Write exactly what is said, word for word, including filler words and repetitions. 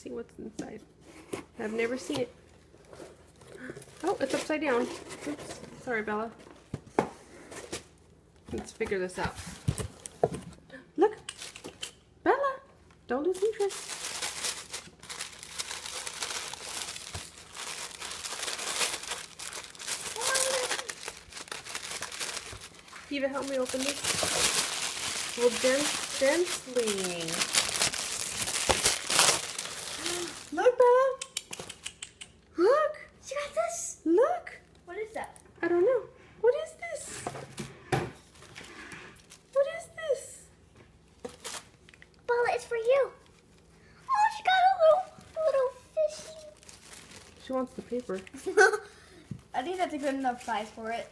see what's inside. I've never seen it. Oh, it's upside down. Oops. Sorry, Bella. Let's figure this out. Look. Bella, don't lose interest. Eva, help me open this. Well, dense, densely. Look, Bella. Look. She got this. Look. What is that? I don't know. What is this? What is this? Bella, it's for you. Oh, she got a little, little fishy. She wants the paper. I think that's a good enough size for it.